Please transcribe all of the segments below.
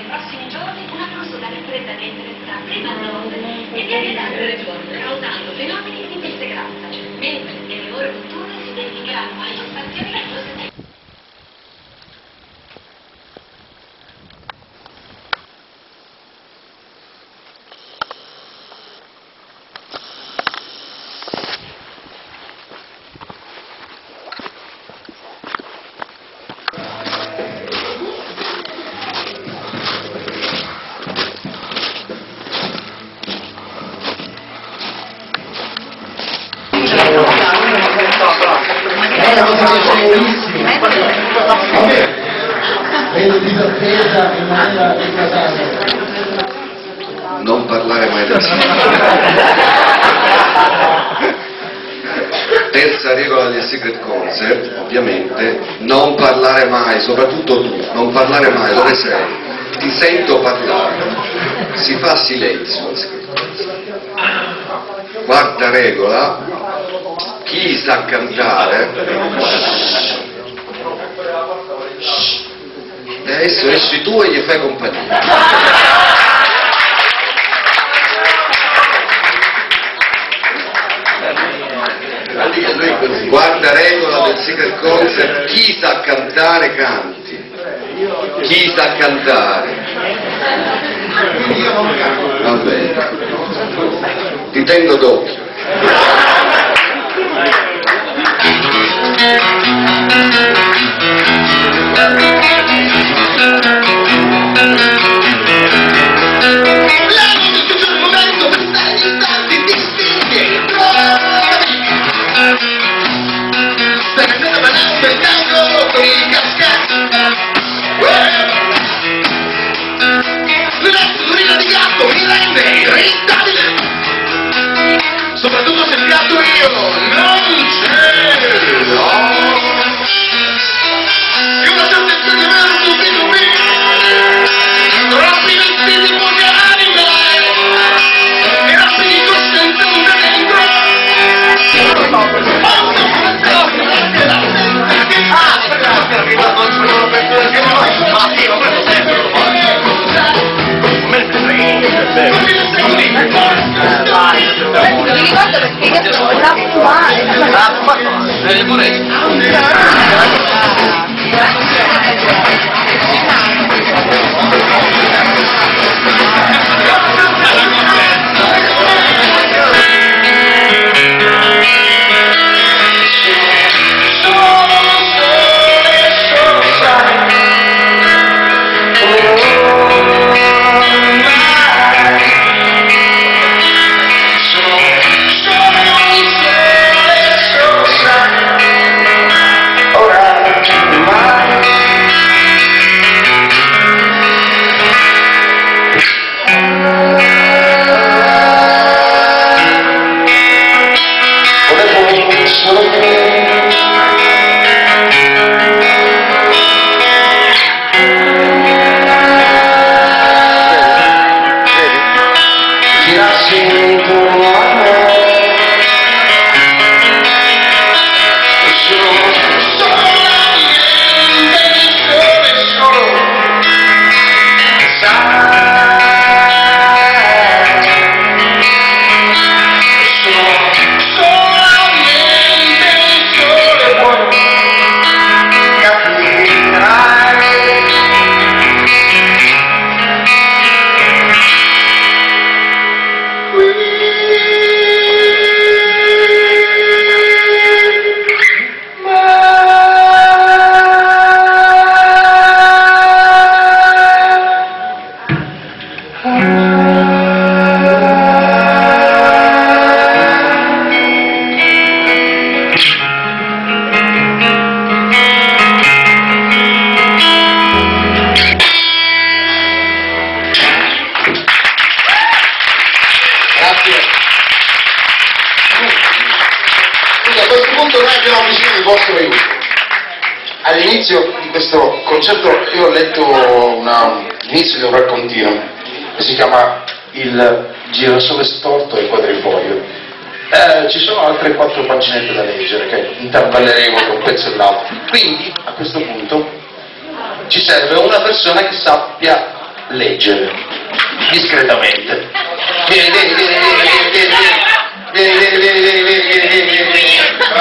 nei prossimi giorni una clausola ripresa di entrare prima a nord e via via da altre regioni, causando fenomeni di dissecranza, mentre nelle ore notturne si verificheranno manifestazioni religiose. Non parlare mai del Secret. Terza regola del Secret Concert, ovviamente, non parlare mai, soprattutto tu, non parlare mai, dove sei? Ti sento parlare, si fa silenzio al Secret Concert. Quarta regola, chi sa cantare, e adesso esci tu e gli fai compagnia. Quarta regola del Secret Concert, chi sa cantare canti, chi sa cantare. Va bene, ti tengo d'occhio. L'urina di gatto mi rende irritabile, soprattutto se il gatto io non ce l'ho. E una sentenza di aver stupito me, troppi vestiti poche anime, e rappi di coscienza una dentro. Mi ricordo perché io sono All'inizio di questo concerto io ho letto l'inizio di un raccontino che si chiama Il girasole storto e quadrifoglio. Ci sono altre 4 paginette da leggere che intervalleremo tra un pezzo e l'altro. Quindi a questo punto ci serve una persona che sappia leggere, discretamente. Vieni.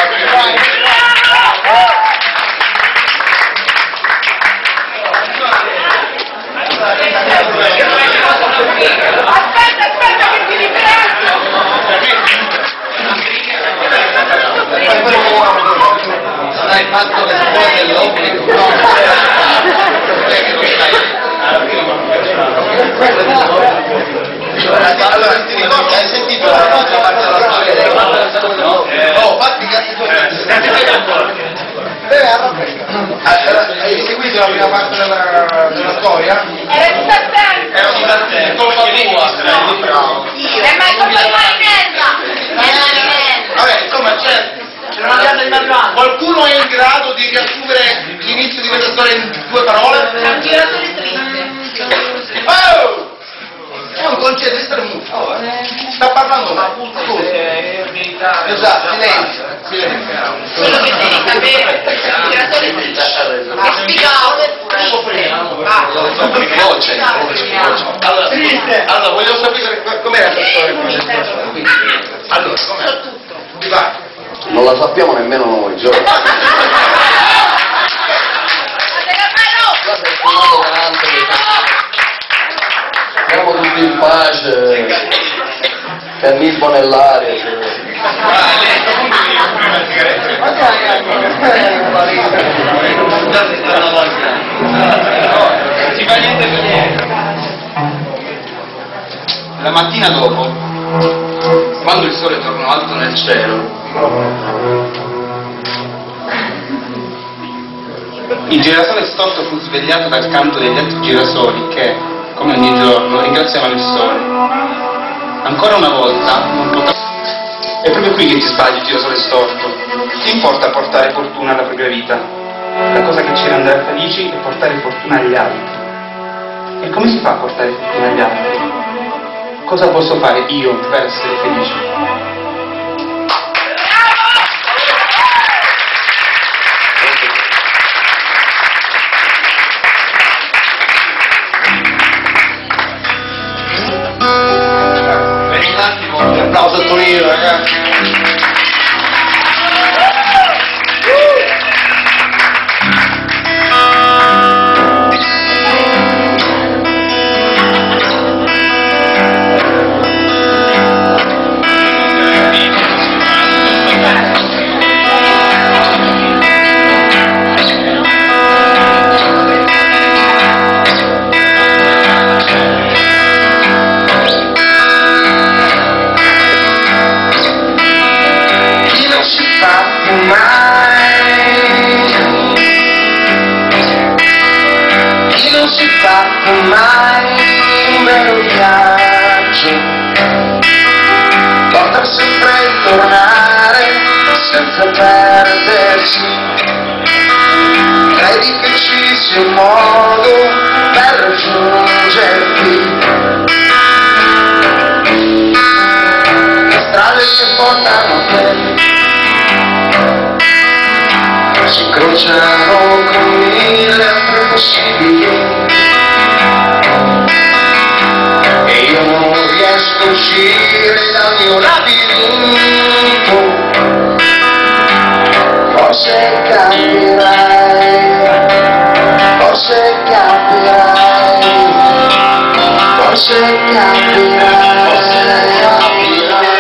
Aspetta che ti riprendo! Non hai fatto le scuole dell'obbligo, no? Allora, ti ricordi, hai sentito la nostra parte della storia del no, fatti i cazzi tuoi. Hai seguito la prima parte della storia? Era divertente! Era divertente, colpa tua, Ma è colpa di Marinella! Vabbè, insomma, qualcuno è in grado di riassumere l'inizio di questa storia in 2 parole? È un giratore triste. Oh! È un concetto estremuto. Sta parlando mai. Esatto, silenzio. Quello che devi sapere è un giratore triste. È spiegato. Voce. Allora, voglio sapere com'era questa storia. Allora, com'era? Ti va? Non la sappiamo nemmeno noi, Gio. Siamo tutti in pace, cannibbo nell'aria. Non si fa niente per niente. La mattina dopo, quando il sole tornò alto nel cielo, il girasole storto fu svegliato dal canto degli altri girasoli che, come ogni giorno, ringraziavano il sole. Ancora una volta non potrà... È proprio qui che ti sbagli, girasole storto. Ti importa portare fortuna alla propria vita. La cosa che ci renderà felici è portare fortuna agli altri. E come si fa a portare fortuna agli altri? Cosa posso fare io per essere felice? Un applauso a Tonino, ragazzi. Mai un vero viaggio, potrà sempre tornare senza perdersi. Credi che ci sia un modo per raggiungerti, le strade che portano a te si incrociano con 1000 altre possibili. E io non riesco a uscire dal mio labirinto. Forse capirai, forse capirai, forse capirai, forse capirai.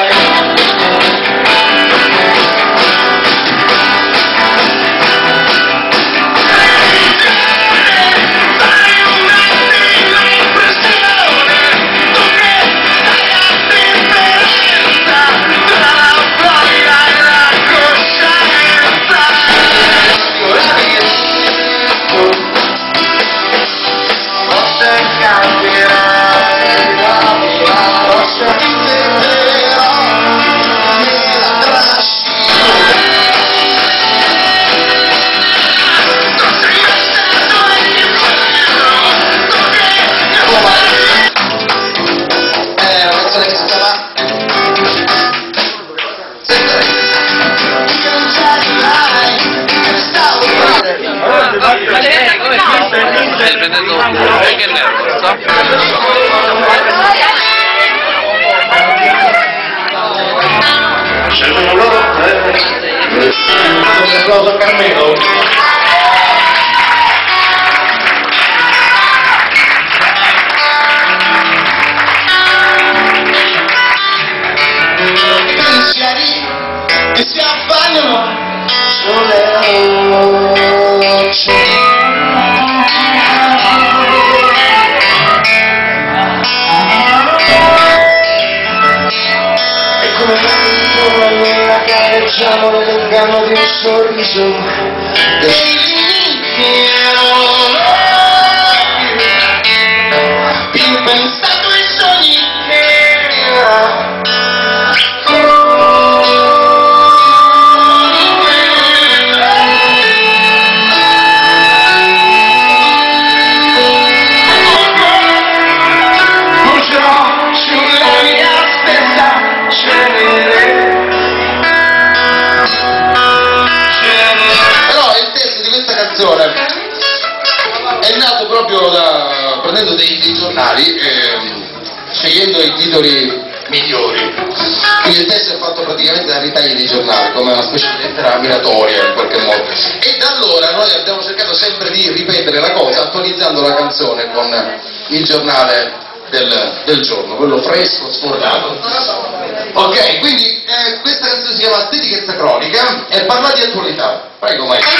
Ma deve essere prende tutto, e che nervo, so? Scelgono loro? Un applauso a Carmelo. Pensieri che si affagnano sulle rocce. E come tanto allora gareggiamo nell'inganno di un sorriso che ci più pensato ai sogni che è nato proprio prendendo dei giornali, scegliendo i titoli migliori. Quindi il testo è fatto praticamente da ritagli di giornali, come una specie di lettera miratoria in qualche modo. E da allora noi abbiamo cercato sempre di ripetere la cosa, attualizzando la canzone con il giornale del giorno, quello fresco, sfornato. Ok, quindi questa canzone si chiama Stetichezza cronica e parla di attualità. Prego, maestro.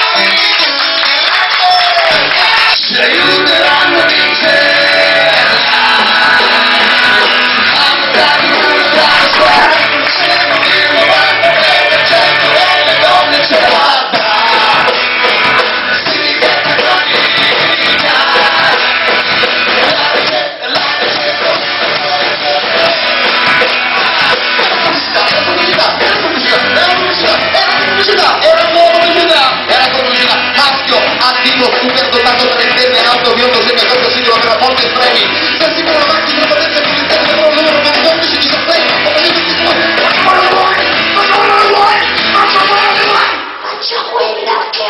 Ci aiuteranno a vincere a dare una squadra il 99% delle donne ce l'ha. Stetichezza cronica, maschio, attivo, super dotato, trentenne, alto, biondo, sempre corto, singolo, per forti estremi, per sicuro avanti, per poter capire il loro numero, per complici di sostegno, faccia quella che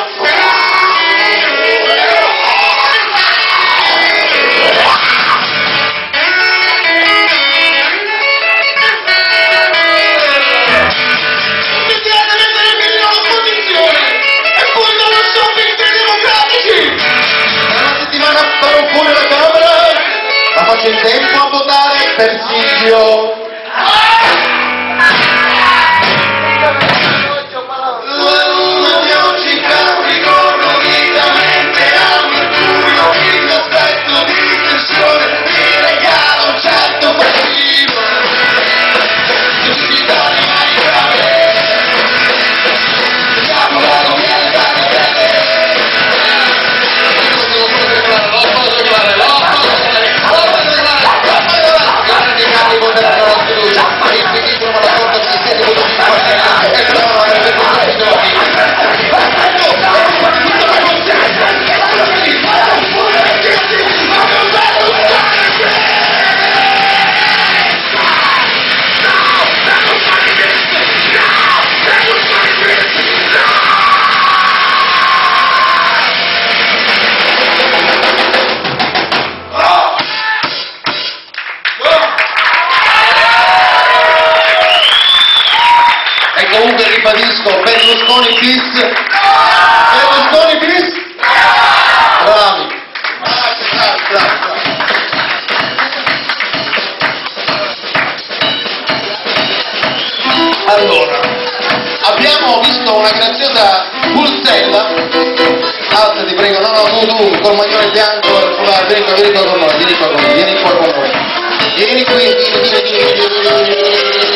ma faccio in tempo a votare per Silvio. L'uomo di oggi capricorno vivamente a mercurio, il aspetto di tensione ti regala un certo fascino. Tutti da rimani grave, siamo la nominalità di te. Comunque ribadisco, Berlusconi bis, Berlusconi bis, bravi, bravi. Allora, abbiamo visto una graziosa pulsella, alza ti prego, no, tu, col maglione bianco, vieni qua con noi, vieni qua con noi, vieni qui, vieni.